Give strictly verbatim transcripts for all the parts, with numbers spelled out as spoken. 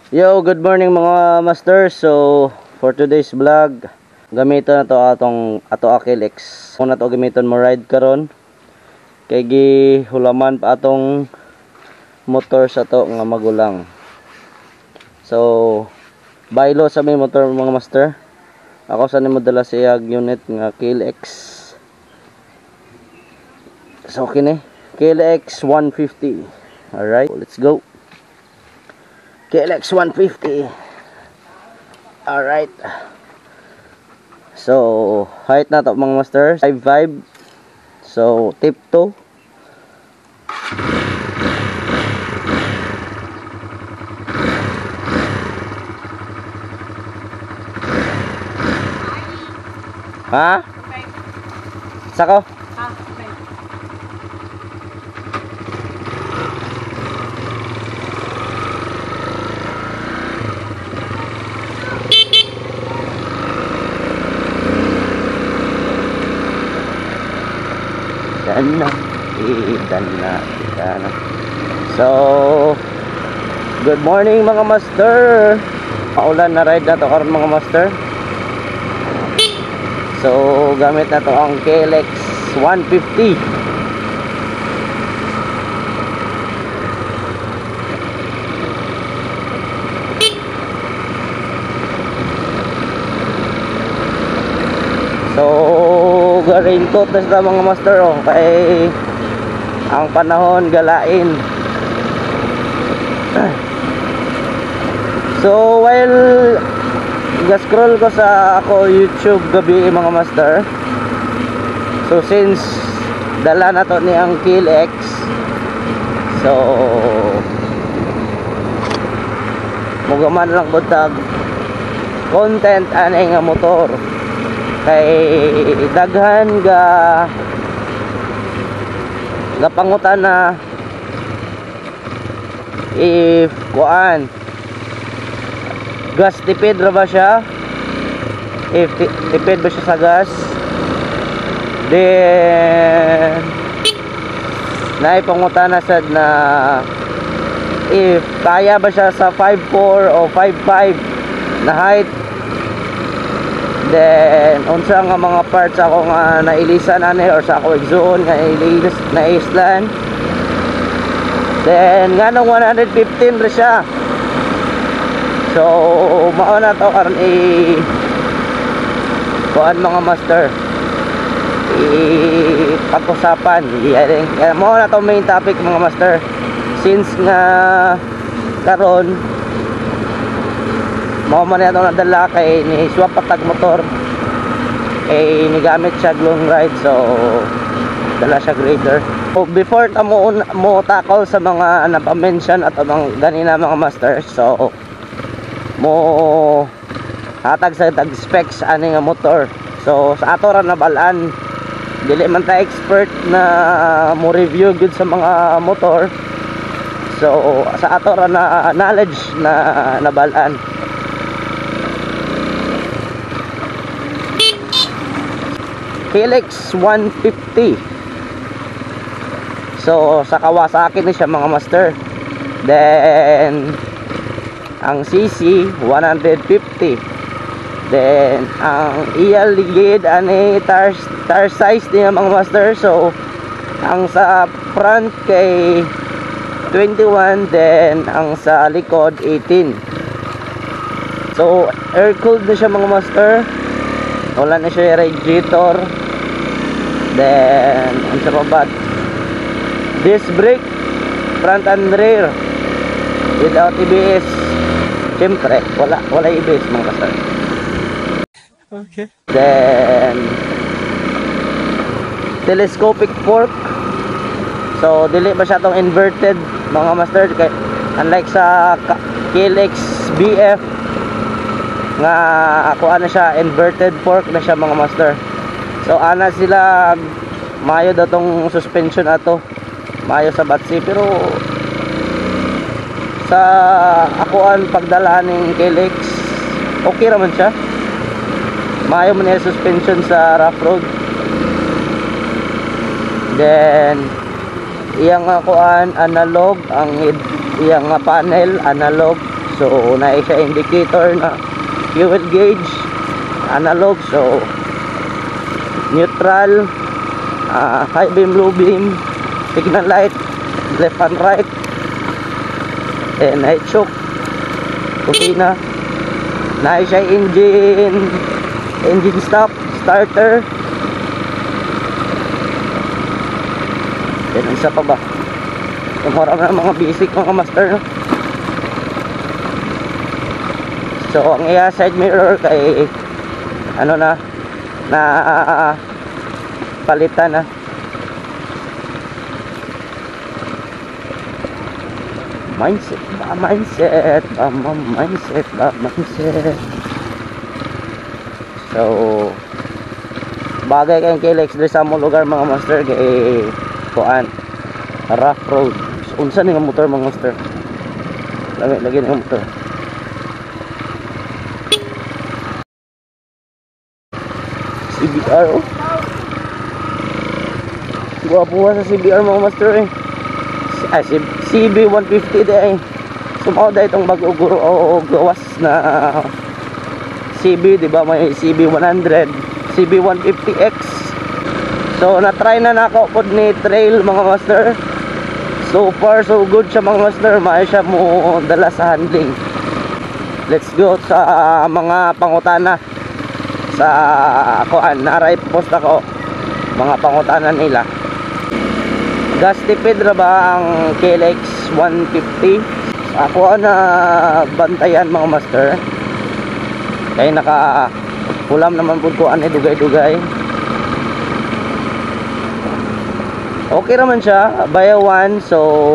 Yo, good morning mga master. So, for today's vlog, gamiton na to atong ato Akil X. Kung na to gamiton mo ride karon, kay gihulaman pa atong motor sa to nga magulang. So, baylo sa may motor mga master. Ako sa nimo dala siya unit nga Akil X. So, okay ni. Akil X one fifty. Alright, let's go. K L X one fifty. Alright. So, height na to mga master, five five. So, tip two. Ha? Sako? Dana, idana, idana. So, good morning mga master. Paulan na ride na to karon mga master. So, gamit na to ang K L X one fifty. So, raincoat na sa mga master oh, kay ang panahon galain. So, while ga-scroll ko sa ako YouTube gabi mga master, so since dala na to ni ang K L X, so mugaman lang butag content anay nga motor kay daghan ga gapangutan na if kuan gas tipid ra ba siya, if tipid ba siya sa gas, then naipangutan na sad na if kaya ba siya sa five four o five five na height. Then unsa nga mga parts ako nga nailisan ani or sa ako exhaust nga ilis na islan. Then nganong one fifteen ra siya. So mao na to karon i kuan mga master, i pag-usapan yeah, mao na to main topic mga master. Since nga karon mao man na itong nadala kay ni swap patag motor, kay nigamit siya long ride, so dala siya grader. So before ta mo, mo tackle sa mga napamention at mga ganina mga master, so mo hatag sa tag specs ani nga motor. So sa ato ra nabalaan, dili man ta expert na mo review gud sa mga motor, so sa ato ra na knowledge na nabalaan. K L X one fifty. So sa Kawasaki ni siya mga master. Then ang C C one fifty. Then ang iya ligid ani tire, tire size niya mga master. So ang sa front kay twenty-one, then ang sa likod eighteen. So air cooled na siya mga master. Wala na siya radiator. Then ang sa baba, disc brake front and rear without A B S. Siyempre wala wala A B S mga kasal. Okay. Then telescopic fork. So dili ba siya tong inverted mga master, kay unlike sa K L X B F nga ako ano siya, inverted fork na siya mga master. So ana sila mayo daw tong suspension ato, mayo sa batsi, pero sa akuan pagdalaan ng K L X okay raman siya, mayo man yung suspension sa rough road. Then iyang kuan analog, ang iyang panel analog. So na siya indicator na fuel gauge, analog, so neutral, uh, high beam, low beam, signal light, left and right, and night shock, kusina, na siya engine, engine stop, starter, then isa pa ba? Tumura na mga basic mga master, no? So ang iya side mirror kay ano na na uh, palitan na. Mindset ba mindset ba mindset ba mindset. So bagay kayong K-Lex dito sa mga lugar mga master kay kuan rough road. So, unsa ni nga motor mga master? Lagi lagi ni motor. C B R, oh. Guwapo sa C B R mga master eh. Ah, C B one fifty di ay. Sumaw da itong bago guro o gawas na C B, di ba? May C B one hundred, C B one fifty X. So na-try na nako pod ni trail mga master. So far so good siya mga master. Maayo siya mo dala sa handling. Let's go sa mga pangutana. Sa kuan naray post ako mga pangutanan nila. Gas tipid ra ba ang K-Lex one fifty? Ako na bantayan mga master. Kaya naka ulam naman pud ko ani dugay-dugay. Okay raman siya, bayawan, so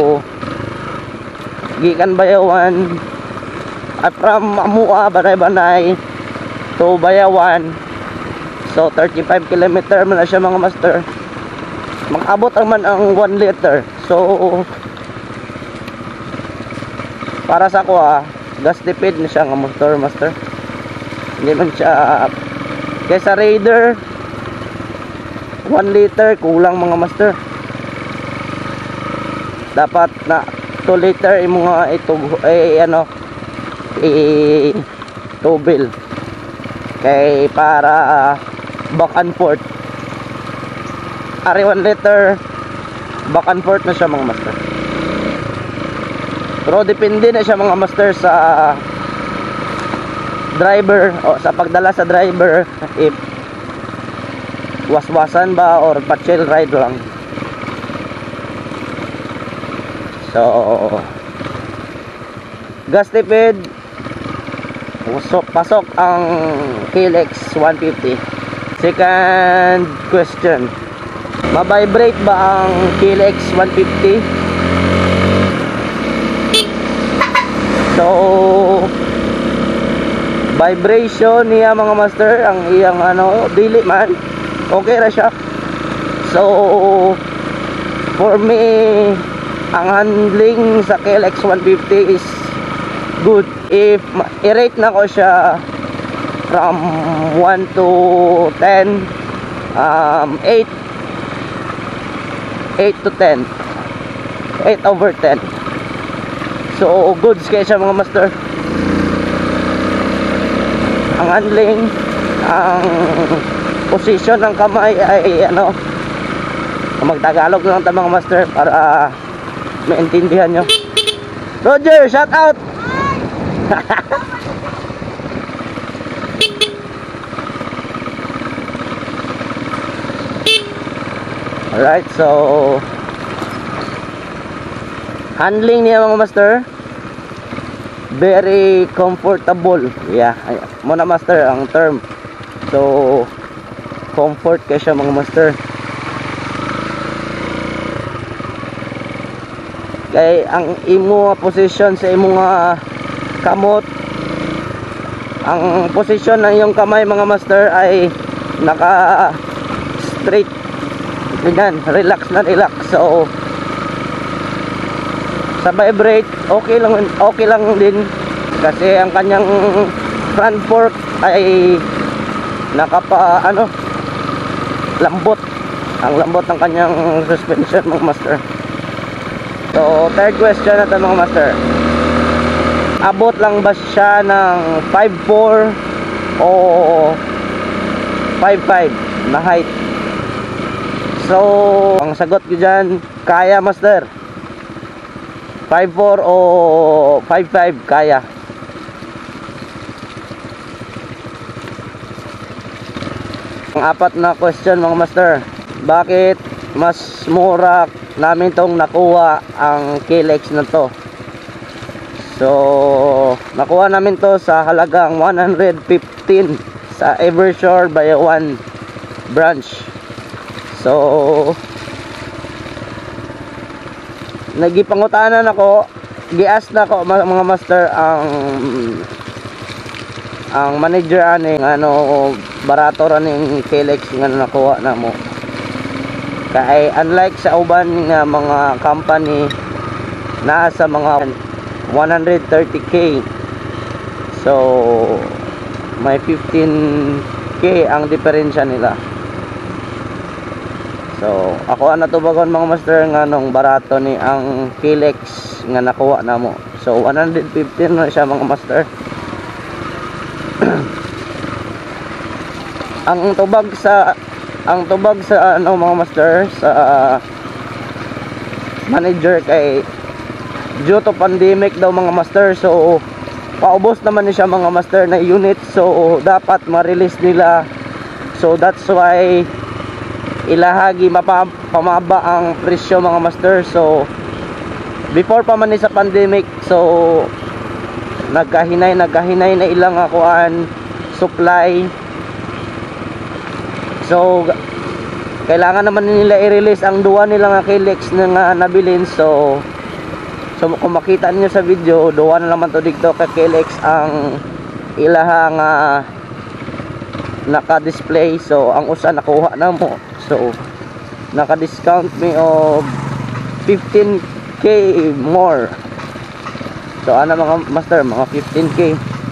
gikan bayawan at from Amua Banay-Banay to Bayawan, so thirty-five kilometer man na siya mga master. Mag-abot naman ang one liter. So para sa ko ah, gas tipid na siya nga motor master. Hindi man siya kaysa Raider one liter kulang mga master. Dapat na two liter imo nga ito eh ano eh tubil kay para uh, back and forth. Ari one liter back and forth na siya mga master. Pero depende na siya mga master sa driver o sa pagdala sa driver, if waswasan ba or pa-chill ride lang. So gas tipid, pasok, pasok ang K-Lex one fifty. Second question, ma-vibrate ba ang K-Lex one fifty? So vibration niya mga master, ang iyang ano dili man okay ra siya. So for me ang handling sa K-Lex one fifty is good. If i-rate na ko siya from one to ten, um, eight eight to ten, eight over ten. So goods kaya siya mga master. Ang handling, ang position ng kamay ay ano, magtagalog lang tayo mga master para uh, maintindihan nyo. Roger, shout out. Alright, so handling niya mga master, very comfortable. Yeah, muna master ang term. So comfort kaya siya mga master. Kay ang imo position sa imo nga kamot, ang position ng iyong kamay mga master ay naka straight. Ganyan, relax na relax. So sa vibrate okay lang, okay lang din kasi ang kanyang front fork ay nakapa ano lambot, ang lambot ng kanyang suspension mga master. So third question natin mga master, abot lang ba siya ng five four o five five na height? So ang sagot ko dyan, kaya master. Five four o five five kaya. Ang apat na question mga master, bakit mas mura namin tong nakuha ang Kelex na to? So nakuha namin to sa halagang one hundred fifteen sa Evershore by one branch. So nagipangutanan ako, gias na ako mga master ang ang manager ani ano barato ra ning Kelex nga nakuha na mo. Kay unlike sa uban nga mga company na sa mga one hundred thirty K, so may fifteen K ang diferensya nila. So ako na tubagon mga master nga nung barato ni ang Kelex nga nakuha na mo. So one hundred fifteen na siya mga master. ang tubag sa ang tubag sa ano mga master sa uh, manager kay due to pandemic daw mga master, so paubos naman ni siya mga master na unit, so dapat ma-release nila. So that's why ilahagi mapamaba ang presyo mga master. So before pa man ni sa pandemic, so nagkahinay nagkahinay na ilang akuan supply. So kailangan naman nila i-release ang duwa nila nga Kelex na nga nabilin. So so kung makita niyo sa video, duwa na naman to dito ka Kelex ang ilaha nga naka-display. So ang usa nakuha na mo, so naka-discount me of fifteen K more. So ano mga master, mga fifteen K.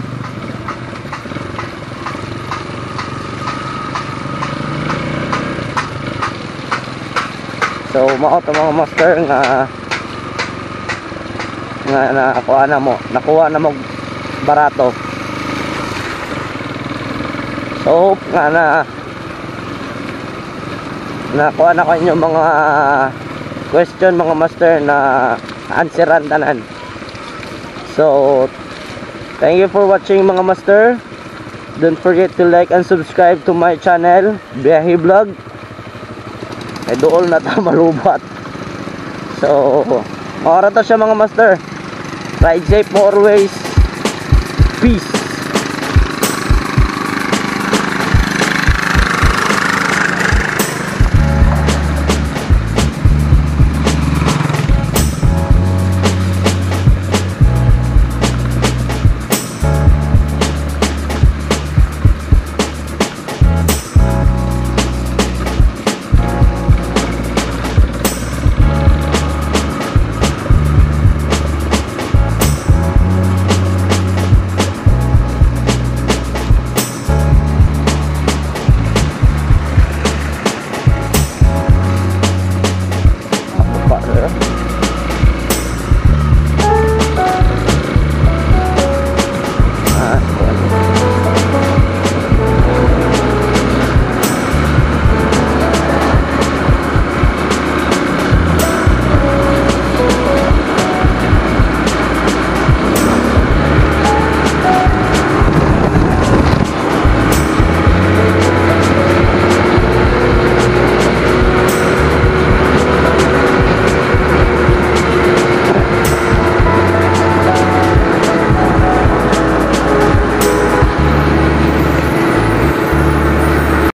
So mao to mga master nga nga nakuha na mo, nakuha na mo barato. So nga na nakuha na ko inyo mga question mga master na answeran tanan. So thank you for watching mga master. Don't forget to like and subscribe to my channel, Biyahe Vlog. Ay dool na ta malubat. So ora to siya mga master. Ride safe always. Peace.